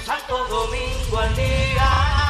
Santo Domingo al día.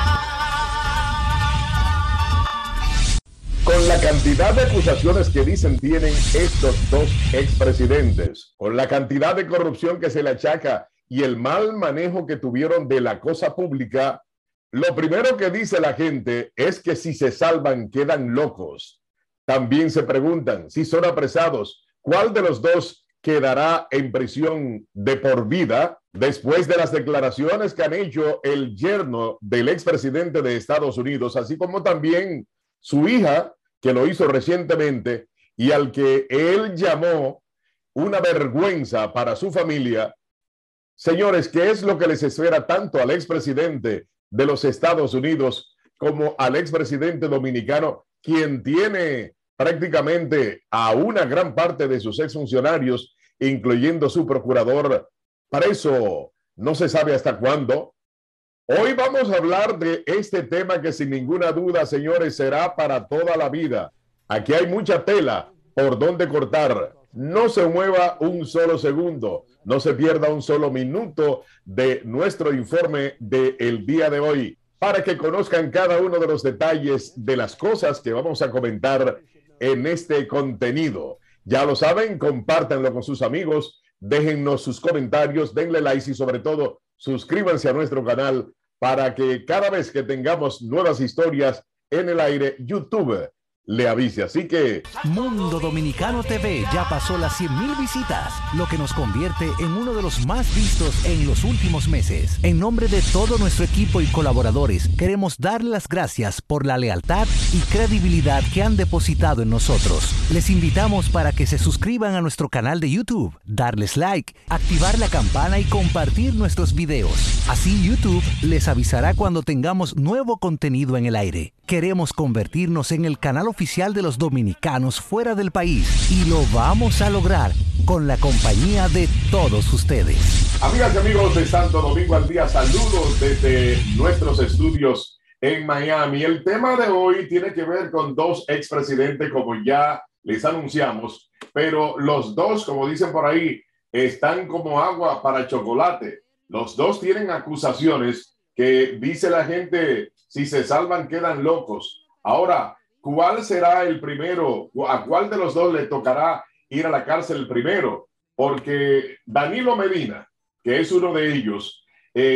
Con la cantidad de acusaciones que dicen tienen estos dos expresidentes, con la cantidad de corrupción que se le achaca y el mal manejo que tuvieron de la cosa pública, lo primero que dice la gente es que si se salvan quedan locos. También se preguntan si son apresados, ¿cuál de los dos quedará en prisión de por vida después de las declaraciones que han hecho el yerno del expresidente de Estados Unidos, así como también su hija, que lo hizo recientemente y al que él llamó una vergüenza para su familia? Señores, ¿qué es lo que les espera tanto al expresidente de los Estados Unidos como al expresidente dominicano, quien tiene prácticamente a una gran parte de sus exfuncionarios, incluyendo su procurador, preso no se sabe hasta cuándo? Hoy vamos a hablar de este tema que sin ninguna duda, señores, será para toda la vida. Aquí hay mucha tela por donde cortar. No se mueva un solo segundo, no se pierda un solo minuto de nuestro informe del día de hoy, para que conozcan cada uno de los detalles de las cosas que vamos a comentar en este contenido. Ya lo saben, compártanlo con sus amigos, déjennos sus comentarios, denle like y sobre todo suscríbanse a nuestro canal para que cada vez que tengamos nuevas historias en el aire, YouTube le avise. Así que Mundo Dominicano TV ya pasó las 100,000 visitas, lo que nos convierte en uno de los más vistos en los últimos meses. En nombre de todo nuestro equipo y colaboradores, queremos darles las gracias por la lealtad y credibilidad que han depositado en nosotros. Les invitamos para que se suscriban a nuestro canal de YouTube, darles like, activar la campana y compartir nuestros videos. Así YouTube les avisará cuando tengamos nuevo contenido en el aire. Queremos convertirnos en el canal oficial de los dominicanos fuera del país y lo vamos a lograr con la compañía de todos ustedes. amigas y amigos de Santo Domingo al Día, saludos desde nuestros estudios en Miami. El tema de hoy tiene que ver con dos expresidentes, como ya les anunciamos, pero los dos, como dicen por ahí, están como agua para chocolate. Los dos tienen acusaciones que dice la gente, si se salvan quedan locos. Ahora, ¿cuál será el primero? ¿A cuál de los dos le tocará ir a la cárcel primero? Porque Danilo Medina, que es uno de ellos,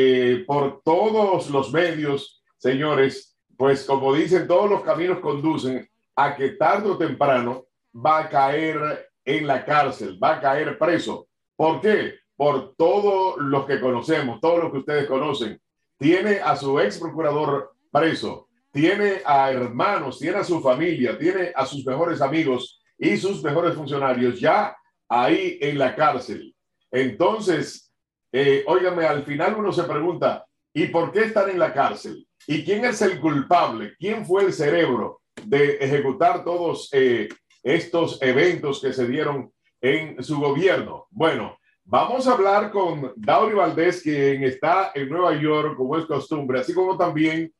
por todos los medios, señores, pues como dicen, todos los caminos conducen a que tarde o temprano va a caer en la cárcel, va a caer preso. ¿Por qué? Por todos los que conocemos, todos los que ustedes conocen. Tiene a su ex procurador preso, tiene a hermanos, tiene a su familia, tiene a sus mejores amigos y sus mejores funcionarios ya ahí en la cárcel. Entonces, óigame, al final uno se pregunta, ¿y por qué están en la cárcel? ¿Y quién es el culpable? ¿Quién fue el cerebro de ejecutar todos estos eventos que se dieron en su gobierno? Bueno, vamos a hablar con Daury Valdés, quien está en Nueva York, como es costumbre, así como también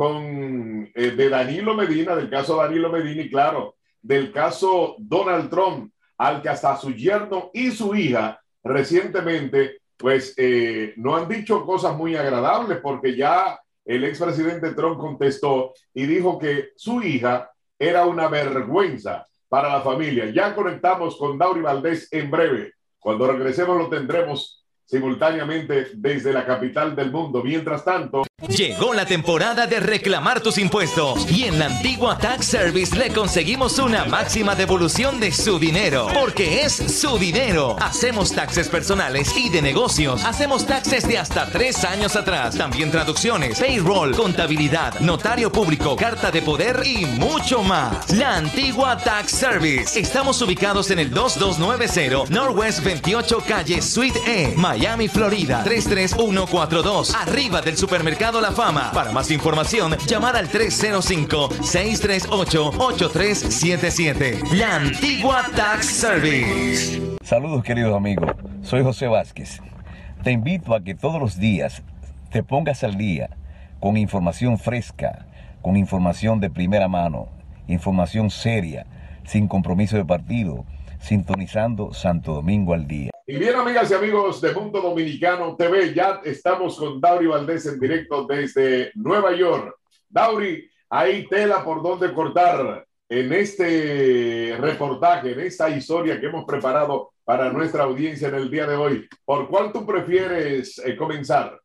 con de Danilo Medina, del caso Danilo Medina y claro, del caso Donald Trump, al que hasta su yerno y su hija recientemente, pues no han dicho cosas muy agradables, porque ya el expresidente Trump contestó y dijo que su hija era una vergüenza para la familia. Ya conectamos con Daury Valdés en breve. Cuando regresemos lo tendremos simultáneamente desde la capital del mundo. Mientras tanto, llegó la temporada de reclamar tus impuestos y en la Antigua Tax Service le conseguimos una máxima devolución de su dinero, porque es su dinero. Hacemos taxes personales y de negocios. Hacemos taxes de hasta 3 años atrás. También traducciones, payroll, contabilidad, notario público, carta de poder y mucho más. La Antigua Tax Service. Estamos ubicados en el 2290 Northwest 28 Calle Suite E, Miami, Florida 33142, arriba del supermercado La Fama. Para más información, llamar al 305-638-8377. La Antigua Tax Service. Saludos, queridos amigos. Soy José Vázquez. Te invito a que todos los días te pongas al día con información fresca, con información de primera mano, información seria, sin compromiso de partido, sintonizando Santo Domingo al Día. Y bien, amigas y amigos de Mundo Dominicano TV, ya estamos con Dauri Valdés en directo desde Nueva York. Dauri, hay tela por donde cortar en este reportaje, en esta historia que hemos preparado para nuestra audiencia en el día de hoy. ¿Por cuál tú prefieres comenzar?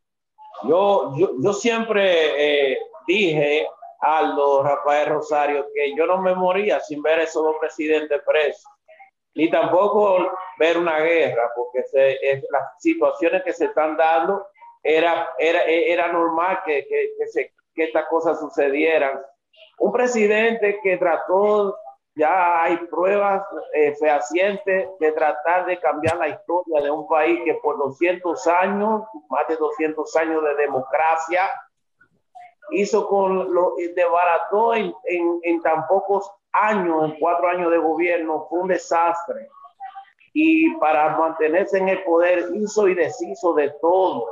Yo siempre dije, Aldo, Rafael Rosario, que yo no me moría sin ver a esos dos presidentes presos, ni tampoco ver una guerra, porque las situaciones que se están dando era normal que estas cosas sucedieran. Un presidente que trató, ya hay pruebas fehacientes de tratar de cambiar la historia de un país que por 200 años, más de 200 años de democracia, desbarató en tan pocos años, en 4 años de gobierno, fue un desastre. Y para mantenerse en el poder hizo y deshizo de todo.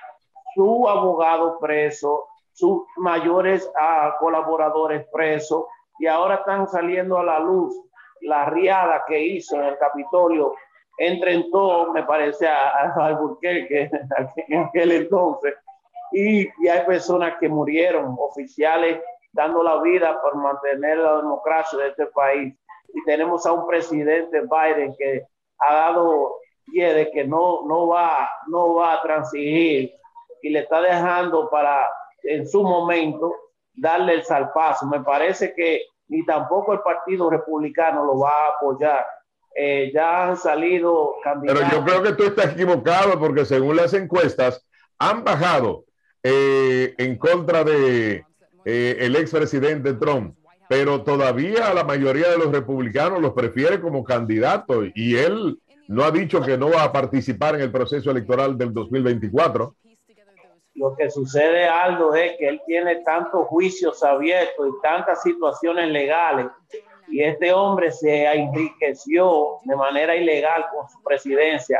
Su abogado preso, sus mayores colaboradores presos, y ahora están saliendo a la luz la riada que hizo en el Capitolio. Enfrentó, me parece, a Alburquerque en aquel entonces, y hay personas que murieron, oficiales dando la vida por mantener la democracia de este país. Y tenemos a un presidente Biden que ha dado pie de que no va a transigir, y le está dejando para en su momento darle el zarpazo. Me parece que ni tampoco el Partido Republicano lo va a apoyar. Ya han salido candidatos. Pero yo creo que tú estás equivocado, porque según las encuestas han bajado en contra de el expresidente Trump, pero todavía la mayoría de los republicanos los prefiere como candidato, y él no ha dicho que no va a participar en el proceso electoral del 2024. Lo que sucede, Aldo, es que él tiene tantos juicios abiertos y tantas situaciones legales, y este hombre se enriqueció de manera ilegal con su presidencia.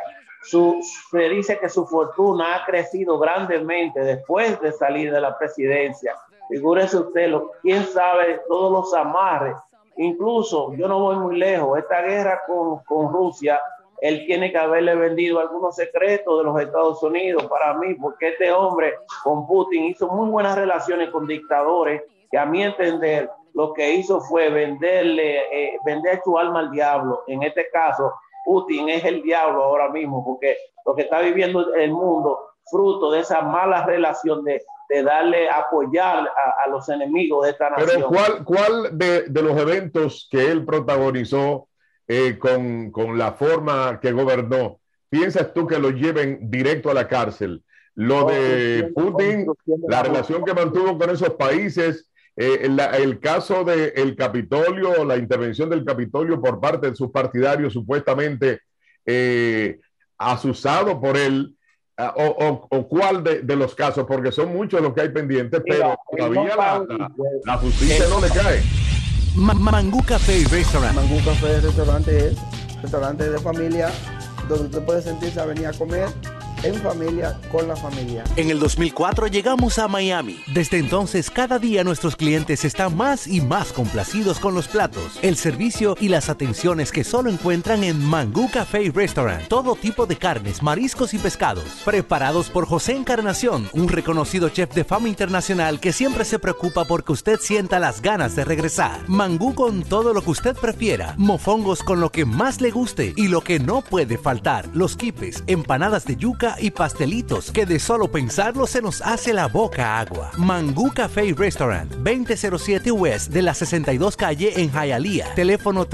Se dice que su fortuna ha crecido grandemente después de salir de la presidencia. Figúrese usted, quién sabe todos los amarres. Incluso, yo no voy muy lejos, esta guerra con Rusia, él tiene que haberle vendido algunos secretos de los Estados Unidos para mí, porque este hombre con Putin hizo muy buenas relaciones con dictadores, que a mi entender lo que hizo fue vender su alma al diablo. En este caso, Putin es el diablo ahora mismo, porque lo que está viviendo el mundo, fruto de esa mala relación de apoyar a los enemigos de esta nación. Pero ¿cuál de los eventos que él protagonizó con la forma que gobernó, piensas tú que lo lleven directo a la cárcel? Lo de Putin, la relación que mantuvo con esos países, el caso del Capitolio, la intervención del Capitolio por parte de sus partidarios supuestamente asusado por él, o cuál de los casos, porque son muchos los que hay pendientes, pero todavía la justicia no le cae. Mangú Café y Restaurant. Mangú Café Restaurante es restaurante de familia donde usted puede sentirse a venir a comer en familia, con la familia. En el 2004 llegamos a Miami. Desde entonces, cada día nuestros clientes están más y más complacidos con los platos, el servicio y las atenciones que solo encuentran en Mangú Café y Restaurant. Todo tipo de carnes, mariscos y pescados, preparados por José Encarnación, un reconocido chef de fama internacional que siempre se preocupa porque usted sienta las ganas de regresar. Mangú con todo lo que usted prefiera, mofongos con lo que más le guste y lo que no puede faltar, los quipes, empanadas de yuca y pastelitos que de solo pensarlo se nos hace la boca agua. Mangú Café y Restaurant, 2007 West de la 62 calle en Hialeah. Teléfono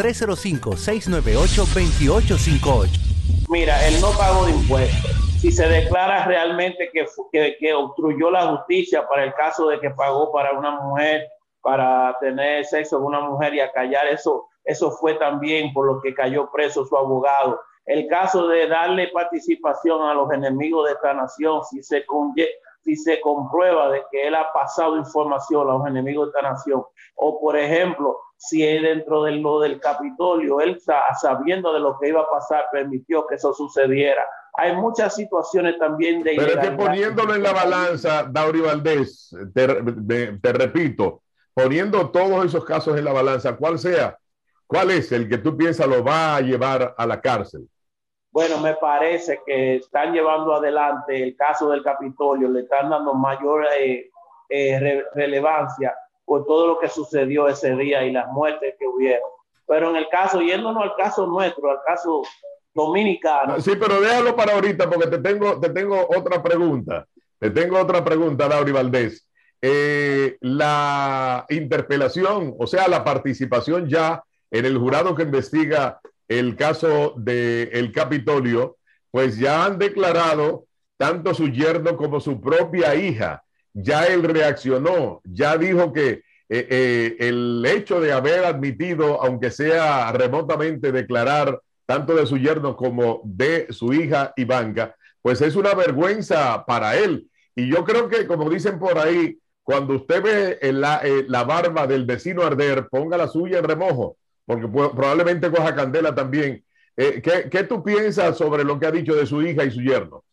305-698-2858. Mira, el no pago de impuestos, si se declara realmente que obstruyó la justicia para el caso de que pagó para una mujer, para tener sexo con una mujer y acallar, eso fue también por lo que cayó preso su abogado. El caso de darle participación a los enemigos de esta nación, si se comprueba de que él ha pasado información a los enemigos de esta nación, o por ejemplo, si dentro de lo del Capitolio, él sabiendo de lo que iba a pasar, permitió que eso sucediera. Hay muchas situaciones también de... Pero es que poniéndolo en la balanza, Dauri Valdés, te repito, poniendo todos esos casos en la balanza, ¿cuál es el que tú piensas lo va a llevar a la cárcel? Bueno, me parece que están llevando adelante el caso del Capitolio, le están dando mayor relevancia por todo lo que sucedió ese día y las muertes que hubieron. Pero en el caso, yéndonos al caso nuestro, al caso dominicano. Sí, pero déjalo para ahorita porque te tengo otra pregunta. Te tengo otra pregunta, Dauri Valdés. La interpelación, o sea, la participación ya en el jurado que investiga el caso del Capitolio, pues ya han declarado tanto su yerno como su propia hija. Ya él reaccionó, ya dijo que el hecho de haber admitido, aunque sea remotamente, declarar tanto de su yerno como de su hija Ivanka, pues es una vergüenza para él. Y yo creo que, como dicen por ahí, cuando usted ve la barba del vecino arder, ponga la suya en remojo, porque probablemente coja candela también. ¿Qué tú piensas sobre lo que ha dicho de su hija y su yerno?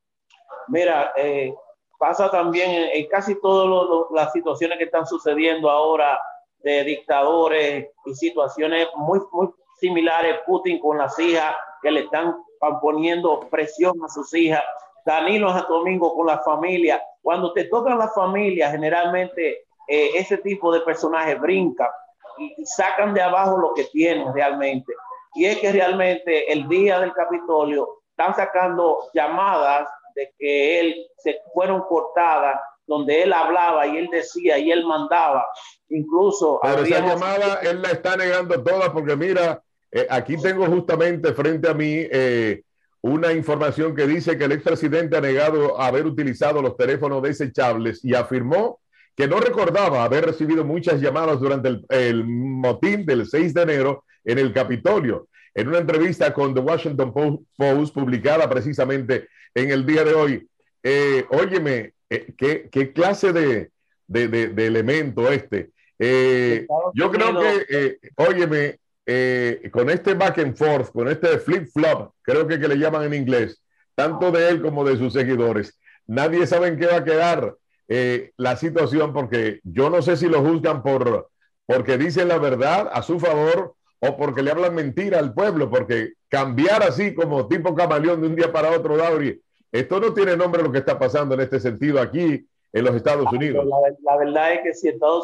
Mira, pasa también en casi todas las situaciones que están sucediendo ahora de dictadores y situaciones muy similares. Putin con las hijas que le están poniendo presión a sus hijas. Danilo Santo Domingo con la familia. Cuando te tocan la familia, generalmente ese tipo de personajes brincan y sacan de abajo lo que tienen realmente. Y es que realmente el día del Capitolio están sacando llamadas de que él se fueron cortadas, donde él hablaba y él decía y él mandaba. Incluso pero esa llamada él la está negando toda, porque mira, aquí tengo justamente frente a mí una información que dice que el expresidente ha negado haber utilizado los teléfonos desechables y afirmó que no recordaba haber recibido muchas llamadas durante el motín del 6 de enero en el Capitolio. En una entrevista con The Washington Post publicada precisamente en el día de hoy, óyeme, ¿qué clase de elemento este? Yo creo que, óyeme, con este back and forth, con este flip-flop, creo que le llaman en inglés, tanto de él como de sus seguidores, nadie sabe en qué va a quedar la situación, porque yo no sé si lo juzgan porque dicen la verdad a su favor o porque le hablan mentira al pueblo, porque cambiar así como tipo camaleón de un día para otro, Dauri, esto no tiene nombre lo que está pasando en este sentido aquí en los Estados Unidos. La verdad es que si Estados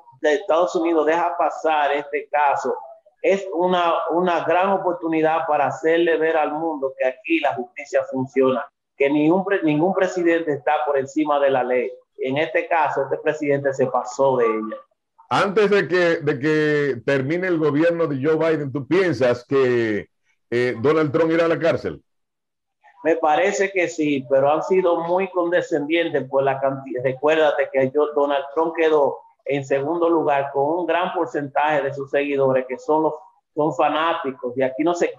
Unidos deja pasar este caso, es una gran oportunidad para hacerle ver al mundo que aquí la justicia funciona, que ningún presidente está por encima de la ley. En este caso, este presidente se pasó de ella. Antes de que termine el gobierno de Joe Biden, ¿tú piensas que Donald Trump irá a la cárcel? Me parece que sí, pero han sido muy condescendientes por la cantidad. Recuérdate que Donald Trump quedó en segundo lugar con un gran porcentaje de sus seguidores que son fanáticos, y aquí no se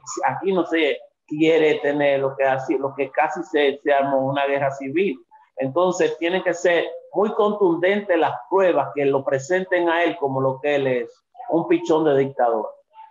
quiere tener lo que casi se armó una guerra civil. Entonces tienen que ser muy contundentes las pruebas que lo presenten a él como lo que él es, un pichón de dictador.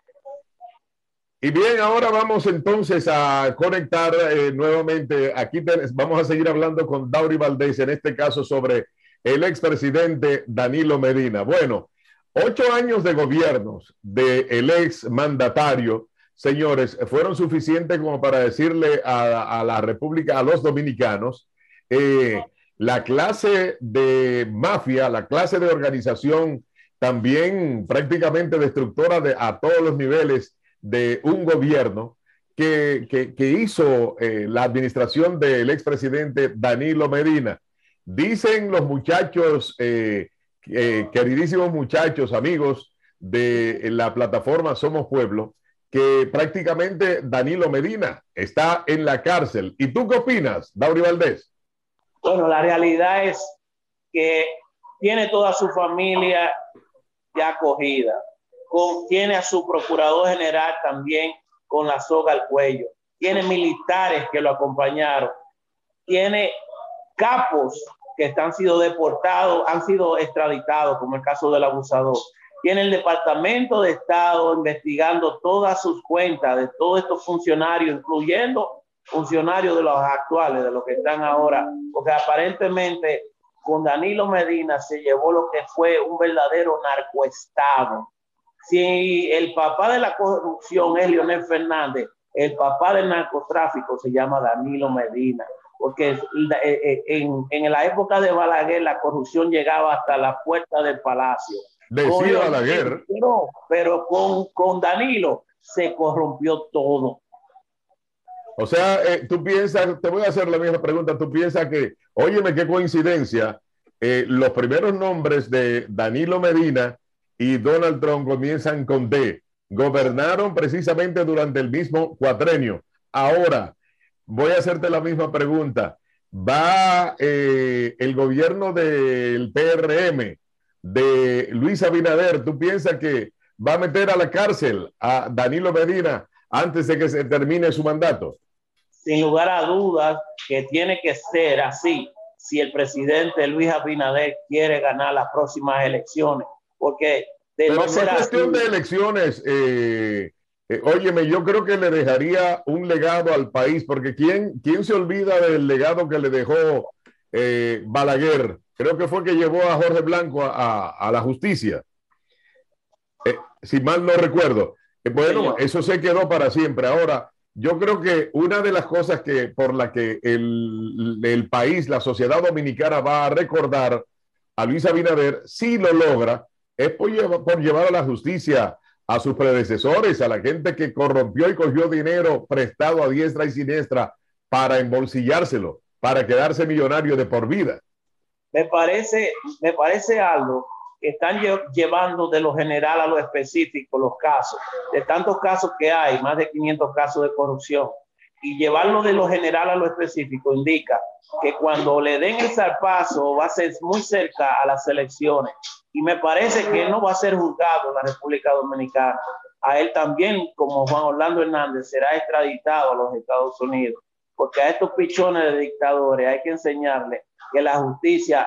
Y bien, ahora vamos entonces a conectar nuevamente. Aquí vamos a seguir hablando con Dauri Valdés, en este caso sobre el expresidente Danilo Medina. Bueno, 8 años de gobiernos del ex mandatario, señores, fueron suficientes como para decirle a la República, a los dominicanos, la clase de mafia, la clase de organización también prácticamente destructora a todos los niveles de un gobierno que hizo la administración del expresidente Danilo Medina. Dicen los muchachos, queridísimos muchachos, amigos de la plataforma Somos Pueblo, que prácticamente Danilo Medina está en la cárcel. ¿Y tú qué opinas, Dauri Valdés? Bueno, la realidad es que tiene toda su familia ya acogida. Tiene a su procurador general también con la soga al cuello. Tiene militares que lo acompañaron. Tiene capos que han sido deportados, han sido extraditados, como el caso del abusador. Tiene el Departamento de Estado investigando todas sus cuentas de todos estos funcionarios, incluyendo funcionarios de los actuales, de los que están ahora, porque aparentemente con Danilo Medina se llevó lo que fue un verdadero narcoestado. Si el papá de la corrupción es Leonel Fernández, El papá del narcotráfico se llama Danilo Medina, porque en la época de Balaguer la corrupción llegaba hasta la puerta del palacio. Decía Balaguer. Pero con Danilo se corrompió todo. O sea, tú piensas, te voy a hacer la misma pregunta, tú piensas que, óyeme, qué coincidencia, los primeros nombres de Danilo Medina y Donald Trump comienzan con D. Gobernaron precisamente durante el mismo cuatrenio. Ahora, voy a hacerte la misma pregunta. ¿Va el gobierno del PRM, de Luis Abinader, tú piensas que va a meter a la cárcel a Danilo Medina antes de que se termine su mandato? Sin lugar a dudas que tiene que ser así si el presidente Luis Abinader quiere ganar las próximas elecciones, porque de no ser cuestión de elecciones, óyeme, yo creo que le dejaría un legado al país, porque ¿quién se olvida del legado que le dejó Balaguer? Creo que fue que llevó a Jorge Blanco a la justicia, si mal no recuerdo. Bueno, eso se quedó para siempre. Ahora, yo creo que una de las cosas por la que el país, la sociedad dominicana va a recordar a Luis Abinader, si lo logra, es por llevar a la justicia a sus predecesores, a la gente que corrompió y cogió dinero prestado a diestra y siniestra para embolsillárselo, para quedarse millonario de por vida. Me parece algo que están llevando de lo general a lo específico los casos, de tantos casos que hay, más de 500 casos de corrupción, y llevarlo de lo general a lo específico indica que cuando le den el zarpazo va a ser muy cerca a las elecciones, y me parece que él no va a ser juzgado en la República Dominicana. A él también, como Juan Orlando Hernández, será extraditado a los Estados Unidos, porque a estos pichones de dictadores hay que enseñarles que la justicia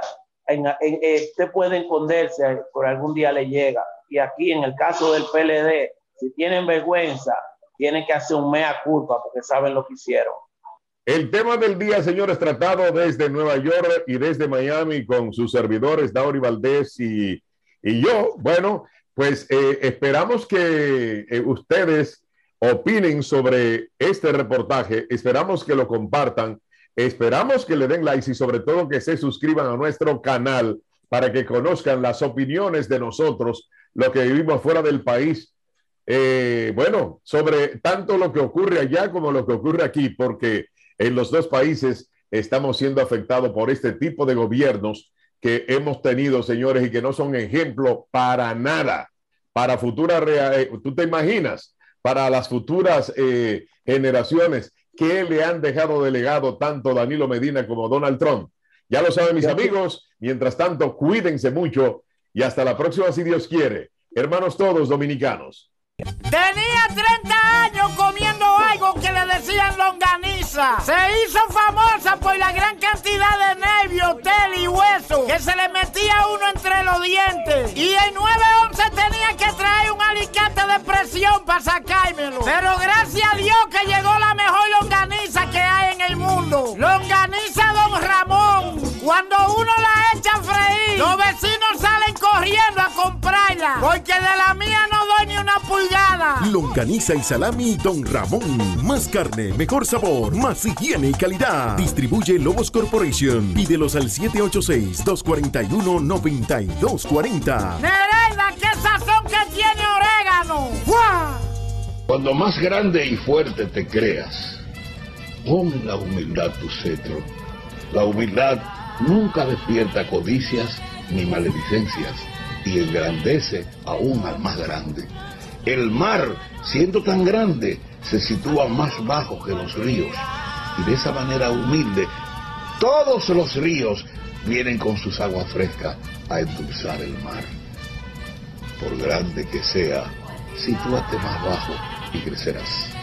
usted puede esconderse, por algún día le llega. Y aquí en el caso del PLD, si tienen vergüenza, tienen que hacer un mea culpa porque saben lo que hicieron. El tema del día, señores, tratado desde Nueva York y desde Miami con sus servidores, Dauri Valdés y yo. Bueno, pues esperamos que ustedes opinen sobre este reportaje, esperamos que lo compartan, esperamos que le den likes y sobre todo que se suscriban a nuestro canal para que conozcan las opiniones de nosotros, lo que vivimos fuera del país, bueno, sobre tanto lo que ocurre allá como lo que ocurre aquí, porque en los dos países estamos siendo afectados por este tipo de gobiernos que hemos tenido, señores, y que no son ejemplo para nada, para futuras, tú te imaginas, para las futuras generaciones, que le han dejado de legado tanto Danilo Medina como Donald Trump. Ya lo saben, mis amigos. Mientras tanto, cuídense mucho y hasta la próxima, si Dios quiere. Hermanos todos dominicanos. Tenía 30 años comiendo algo que le decían longaniza. Se hizo famosa por la gran cantidad de nervios, tel y hueso que se le metía a uno entre los dientes. Y el 911 tenía que traer un alicate de presión para sacármelo. Pero gracias a Dios que llegó la mejor longaniza que hay en el mundo. Longaniza Don Ramón. Cuando uno la echa a freír, los vecinos salen corriendo a comprarla, porque de la mía no doy ni una pulgada. Longaniza y salami Don Ramón. Más carne, mejor sabor, más higiene y calidad. Distribuye Lobos Corporation. Pídelos al 786-241-9240. Nereida, qué sazón que tiene orégano. ¡Fua! Cuando más grande y fuerte te creas, pon la humildad tu cetro. La humildad nunca despierta codicias ni maledicencias y engrandece aún al más grande. El mar, siendo tan grande, se sitúa más bajo que los ríos, y de esa manera humilde todos los ríos vienen con sus aguas frescas a endulzar el mar. Por grande que sea, sitúate más bajo y crecerás.